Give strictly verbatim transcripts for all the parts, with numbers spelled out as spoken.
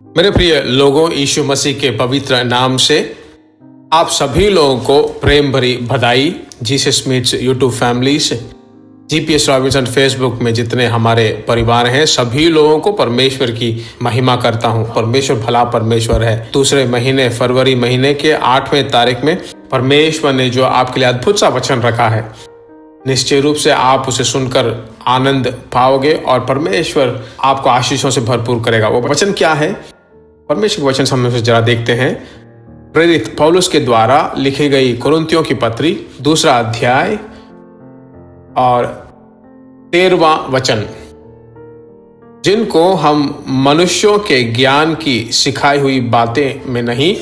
मेरे प्रिय लोगों, यीशु मसीह के पवित्र नाम से आप सभी लोगों को प्रेम भरी बधाई। Jesus meets YouTube families, GPS Robinson Facebook में जितने हमारे परिवार हैं, सभी लोगों को परमेश्वर की महिमा करता हूं। परमेश्वर भला परमेश्वर है। दूसरे महीने फरवरी महीने के आठवें तारीख में परमेश्वर ने जो आपके लिए अद्भुत सा वचन रखा है, निश्चय रूप से आप उसे सुनकर आनंद पाओगे और परमेश्वर आपको आशीषों से भरपूर करेगा। वो वचन क्या है? परमेश्वर के वचन से हम जरा देखते हैं। प्रेरित पौलुस के द्वारा लिखी गई कुरिन्थियों की पत्री, दूसरा अध्याय और तेरहवां वचन। जिनको हम मनुष्यों के ज्ञान की सिखाई हुई बातें में नहीं,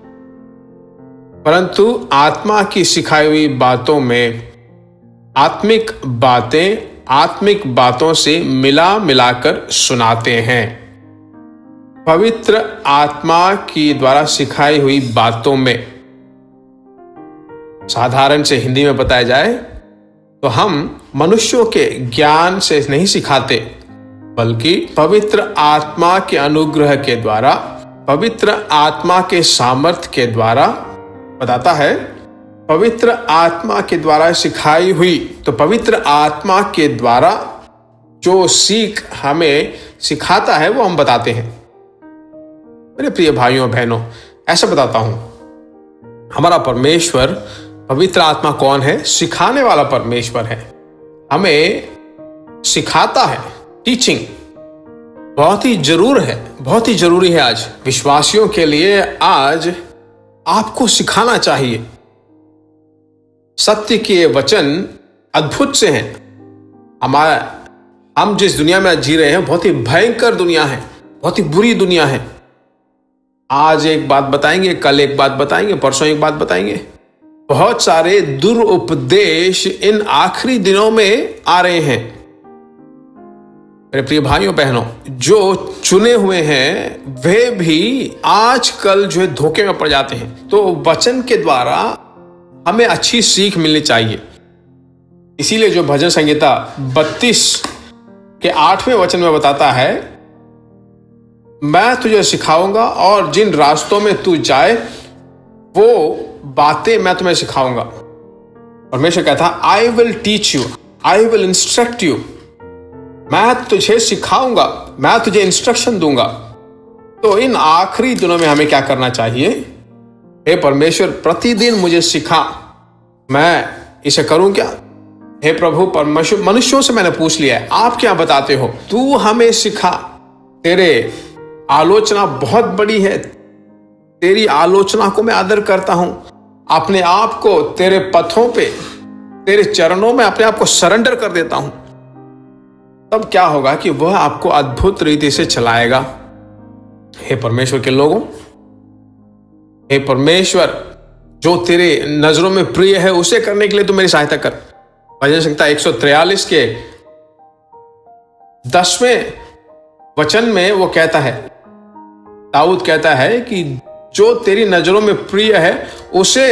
परंतु आत्मा की सिखाई हुई बातों में आत्मिक बातें आत्मिक बातों से मिला मिलाकर सुनाते हैं। पवित्र आत्मा की द्वारा सिखाई हुई बातों में, साधारण से हिंदी में बताया जाए तो हम मनुष्यों के ज्ञान से नहीं सिखाते, बल्कि पवित्र आत्मा के अनुग्रह के द्वारा, पवित्र आत्मा के सामर्थ्य के द्वारा बताता है। पवित्र आत्मा के द्वारा सिखाई हुई, तो पवित्र आत्मा के द्वारा जो सीख हमें सिखाता है वो हम बताते हैं। मेरे प्रिय भाइयों बहनों, ऐसा बताता हूं, हमारा परमेश्वर पवित्र आत्मा कौन है? सिखाने वाला परमेश्वर है। हमें सिखाता है। टीचिंग बहुत ही जरूर है, बहुत ही जरूरी है। आज विश्वासियों के लिए आज आपको सिखाना चाहिए। सत्य के वचन अद्भुत से हैं। हमारा हम जिस दुनिया में जी रहे हैं बहुत ही भयंकर दुनिया है, बहुत ही बुरी दुनिया है। आज एक बात बताएंगे, कल एक बात बताएंगे, परसों एक बात बताएंगे। बहुत सारे दुरुपदेश इन आखिरी दिनों में आ रहे हैं। मेरे प्रिय भाइयों बहनों, जो चुने हुए हैं वे भी आजकल जो है धोखे में पड़ जाते हैं। तो वचन के द्वारा हमें अच्छी सीख मिलनी चाहिए। इसीलिए जो भजन संहिता बत्तीस के आठवें वचन में बताता है, मैं तुझे सिखाऊंगा और जिन रास्तों में तू जाए वो बातें मैं तुम्हें सिखाऊंगा। परमेश्वर कहता है, I will teach you, I will instruct you. मैं तुझे सिखाऊंगा, मैं तुझे इंस्ट्रक्शन दूंगा। तो इन आखिरी दिनों में हमें क्या करना चाहिए? हे परमेश्वर, प्रतिदिन मुझे सिखा, मैं इसे करूं क्या? हे प्रभु, परमेश्वर, मनुष्यों से मैंने पूछ लिया है, आप क्या बताते हो? तू हमें सिखा। तेरे आलोचना बहुत बड़ी है, तेरी आलोचना को मैं आदर करता हूं। अपने आप को तेरे पथों पे, तेरे चरणों में अपने आप को सरेंडर कर देता हूं। तब क्या होगा कि वह आपको अद्भुत रीति से चलाएगा। हे परमेश्वर के लोगों, हे परमेश्वर, जो तेरे नजरों में प्रिय है उसे करने के लिए तू मेरी सहायता कर। भजन संहिता एक सौ तिरालीस के दसवें वचन में वो कहता है, दाऊद कहता है कि जो तेरी नजरों में प्रिय है उसे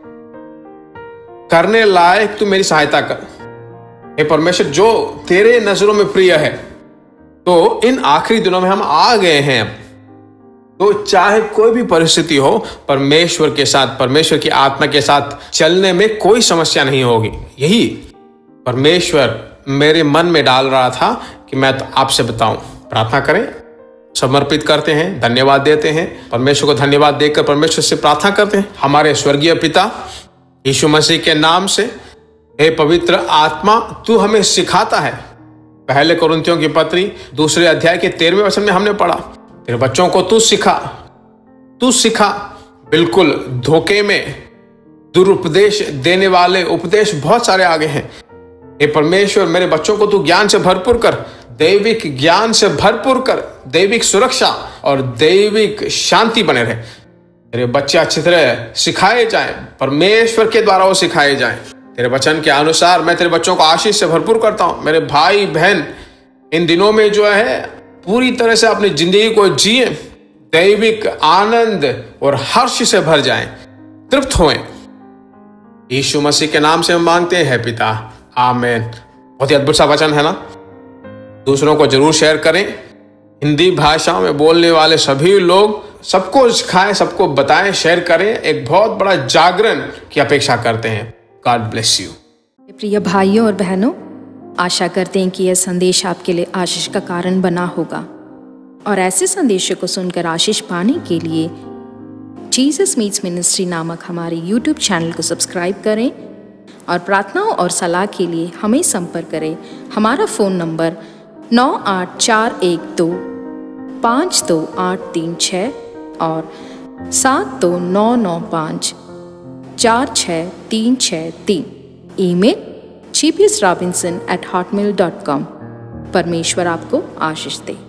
करने लायक तू मेरी सहायता कर। हे परमेश्वर, जो तेरे नजरों में प्रिय है, तो इन आखिरी दिनों में हम आ गए हैं। तो चाहे कोई भी परिस्थिति हो, परमेश्वर के साथ, परमेश्वर की आत्मा के साथ चलने में कोई समस्या नहीं होगी। यही परमेश्वर मेरे मन में डाल रहा था कि मैं तो आपसे बताऊं। प्रार्थना करें, समर्पित करते हैं, धन्यवाद देते हैं। परमेश्वर को धन्यवाद देकर परमेश्वर से प्रार्थना करते हैं। हमारे स्वर्गीय पिता, यीशु मसीह के नाम से, हे पवित्र आत्मा, तू हमें सिखाता है। पहले कुरिन्थियों की पत्री दूसरे अध्याय के तेरहवें वचन में हमने पढ़ा, तेरे बच्चों को तू सिखा, तू सिखा। बिल्कुल धोखे में दुरुपदेश देने वाले उपदेश बहुत सारे आगे हैं। हे परमेश्वर, मेरे बच्चों को तू ज्ञान से भरपूर कर, दैविक ज्ञान से भरपूर कर, दैविक सुरक्षा और दैविक शांति बने रहे। तेरे बच्चे अच्छी तरह सिखाए जाएं, परमेश्वर के द्वारा वो सिखाए जाएं। तेरे वचन के अनुसार मैं तेरे बच्चों को आशीष से भरपूर करता हूं। मेरे भाई बहन इन दिनों में जो है पूरी तरह से अपनी जिंदगी को जिए, दैविक आनंद और हर्ष से भर जाएं, तृप्त होएं। यीशु मसीह के नाम से हम मांगते हैं पिता, आमीन। बहुत ही अद्भुत सा वचन है ना? दूसरों को जरूर शेयर करें। हिंदी भाषा में बोलने वाले सभी लोग सबको सिखाएं, सबको बताएं, शेयर करें। एक बहुत बड़ा जागरण की अपेक्षा करते हैं। God bless you. प्रिय भाइयों और बहनों, आशा करते हैं कि यह संदेश आपके लिए आशीष का कारण बना होगा और ऐसे संदेशों को सुनकर आशीष पाने के लिए जीसस मीट्स मिनिस्ट्री नामक हमारे यूट्यूब चैनल को सब्सक्राइब करें और प्रार्थनाओं और सलाह के लिए हमें संपर्क करें। हमारा फ़ोन नंबर नौ आठ चार एक दो पाँच दो आठ तीन छः और सात दो नौ नौ पाँच चार छः तीन छः तीन। Email G P S Robinson at Hotmail dot com. परमेश्वर आपको आशीष दे।